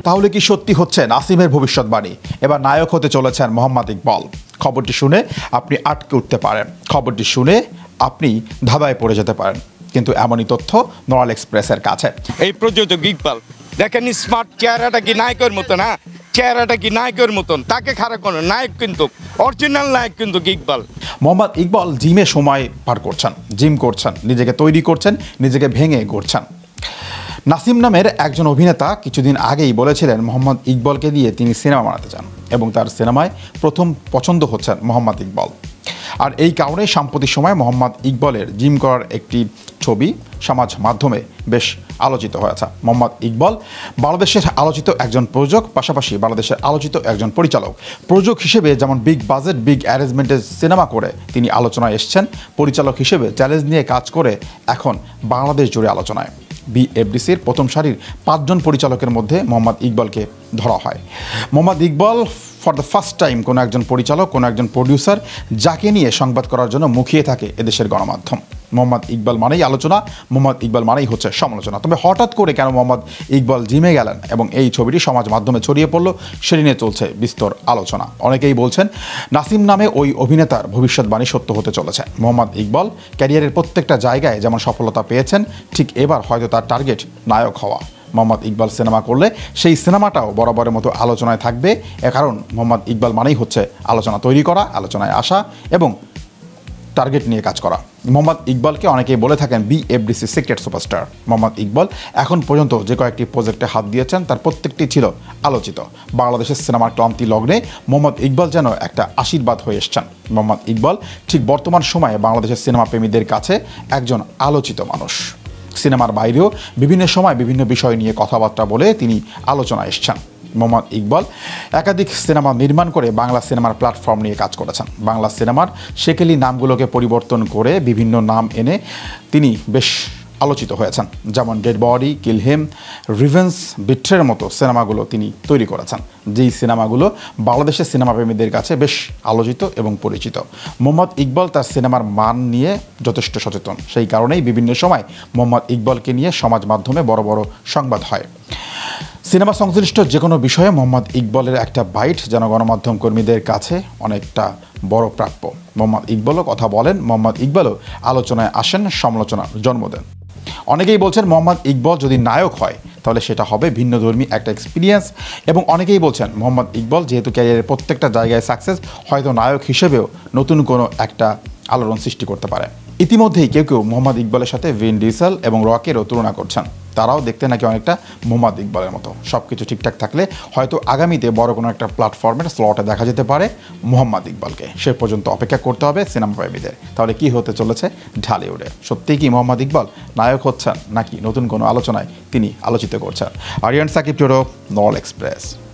তাহলে কি সত্যি হচ্ছে নাসিমের ভবিষ্যৎবাণী? এবার নায়ক হতে চলেছেন মোহাম্মদ ইকবাল। খবরটি শুনে আপনি আটকে উঠতে পারেন, খবরটি শুনে আপনি ধাঁধায় পড়ে যেতে পারেন, কিন্তু এমনই তথ্য নরাল এক্সপ্রেসের কাছে। এই প্রযোজক ইকবাল দেখেন, স্মার্ট, চেহারাটা কি নায়কের মতন, হ্যাঁ চেহারাটা কি নায়কের মতন, তাকে খারাপ কোনো নায়ক কিন্তু অরিজিনাল নায়ক কিন্তু ইকবাল। মোহাম্মদ ইকবাল জিমে সময় পার করছেন, জিম করছেন, নিজেকে তৈরি করছেন, নিজেকে ভেঙে গড়ছেন। নাসিম নামের একজন অভিনেতা কিছুদিন আগেই বলেছিলেন মোহাম্মদ ইকবালকে দিয়ে তিনি সিনেমা বানাতে চান এবং তার সিনেমায় প্রথম পছন্দ হচ্ছেন মোহাম্মদ ইকবাল। আর এই কারণে সাম্প্রতিক সময় মোহাম্মদ ইকবালের জিম করার একটি ছবি সমাজ মাধ্যমে বেশ আলোচিত হয়েছে। মোহাম্মদ ইকবাল বাংলাদেশের আলোচিত একজন প্রযোজক, পাশাপাশি বাংলাদেশের আলোচিত একজন পরিচালক। প্রযোজক হিসেবে যেমন বিগ বাজেট, বিগ অ্যারেঞ্জমেন্টের সিনেমা করে তিনি আলোচনায় এসছেন, পরিচালক হিসেবে চ্যালেঞ্জ নিয়ে কাজ করে এখন বাংলাদেশ জুড়ে আলোচনায়। বিএফডিসির প্রথম সারির 5 জন পরিচালকের মধ্যে মোহাম্মদ ইকবালকে ধরা হয়। Mohammad Iqbal for the first time কোনো একজন পরিচালক, কোনো একজন প্রডিউসার যাকে নিয়ে সংবাদ করার জন্য মুখিয়ে থাকে এদেশের গণমাধ্যম। মোহাম্মদ ইকবাল মানেই আলোচনা, মোহাম্মদ ইকবাল মানেই হচ্ছে সমালোচনা। তবে হঠাৎ করে কেন মোহাম্মদ ইকবাল জিমে গেলেন এবং এই ছবিটি সমাজ মাধ্যমে ছড়িয়ে পড়ল, সেটি নিয়ে চলছে বিস্তর আলোচনা। অনেকেই বলছেন নাসিম নামে ওই অভিনেতার ভবিষ্যৎবাণী সত্য হতে চলেছে। মোহাম্মদ ইকবাল ক্যারিয়ারের প্রত্যেকটা জায়গায় যেমন সফলতা পেয়েছেন, ঠিক এবার হয়তো তার টার্গেট নায়ক হওয়া। মোহাম্মদ ইকবাল সিনেমা করলে সেই সিনেমাটাও বরাবরের মতো আলোচনায় থাকবে, এ কারণ মোহাম্মদ ইকবাল মানেই হচ্ছে আলোচনা তৈরি করা, আলোচনায় আসা এবং টার্গেট নিয়ে কাজ করা। মোহাম্মদ ইকবালকে অনেকেই বলে থাকেন BFDC secret superstar. Mohammad Iqbal এখন পর্যন্ত যে কয়েকটি প্রজেক্টে হাত দিয়েছেন তার প্রত্যেকটি ছিল আলোচিত। বাংলাদেশের সিনেমার ক্লান্তি লগ্নে মোহাম্মদ ইকবাল যেন একটা আশীর্বাদ হয়ে এসছেন। মোহাম্মদ ইকবাল ঠিক বর্তমান সময়ে বাংলাদেশের সিনেমা প্রেমীদের কাছে একজন আলোচিত মানুষ। সিনেমার বাইরেও বিভিন্ন সময় বিভিন্ন বিষয় নিয়ে কথাবার্তা বলে তিনি আলোচনায় এসছেন। মোহাম্মদ ইকবাল একাধিক সিনেমা নির্মাণ করে বাংলা সিনেমার প্ল্যাটফর্ম নিয়ে কাজ করেছেন। বাংলা সিনেমার সেকেলি নামগুলোকে পরিবর্তন করে বিভিন্ন নাম এনে তিনি বেশ আলোচিত হয়েছেন, যেমন dead body, kill him, revenge, বিট্রের মতো সিনেমাগুলো তিনি তৈরি করেছেন, যেই সিনেমাগুলো বাংলাদেশের সিনেমাপ্রেমীদের কাছে বেশ আলোচিত এবং পরিচিত। মোহাম্মদ ইকবাল তার সিনেমার মান নিয়ে যথেষ্ট সচেতন, সেই কারণেই বিভিন্ন সময় মোহাম্মদ ইকবালকে নিয়ে সমাজ মাধ্যমে বড় বড় সংবাদ হয়। সিনেমা সংশ্লিষ্ট যে কোনো বিষয়ে মোহাম্মদ ইকবালের একটা বাইট যেন গণমাধ্যম কর্মীদের কাছে অনেকটা বড় প্রাপ্য। মোহাম্মদ ইকবালও কথা বলেন, মোহাম্মদ ইকবালও আলোচনায় আসেন, সমালোচনার জন্ম দেন। অনেকেই বলছেন মোহাম্মদ ইকবাল যদি নায়ক হয় তাহলে সেটা হবে ভিন্নধর্মী একটা এক্সপিরিয়েন্স, এবং অনেকেই বলছেন মোহাম্মদ ইকবাল যেহেতু ক্যারিয়ারের প্রত্যেকটা জায়গায় সাকসেস, হয়তো নায়ক হিসেবেও নতুন কোনো একটা আলোড়ন সৃষ্টি করতে পারে। ইতিমধ্যেই কেউ কেউ মোহাম্মদ ইকবালের সাথে ভিন ডিজেল এবং রকেরও তুলনা করছেন। তারাও দেখতে নাকি অনেকটা মোহাম্মদ ইকবালের মতো। সব কিছু ঠিকঠাক থাকলে হয়তো আগামীতে বড় কোনো একটা প্ল্যাটফর্মের স্লটে দেখা যেতে পারে মোহাম্মদ ইকবালকে। সে পর্যন্ত অপেক্ষা করতে হবে সিনেমা প্রেমীদের। তাহলে কি হতে চলেছে ঢালিউডে? সত্যিই কি মোহাম্মদ ইকবাল নায়ক হচ্ছেন, নাকি নতুন কোনো আলোচনায় তিনি আলোচিত করছেন? আরিয়ান সাকিব, নরাল এক্সপ্রেস।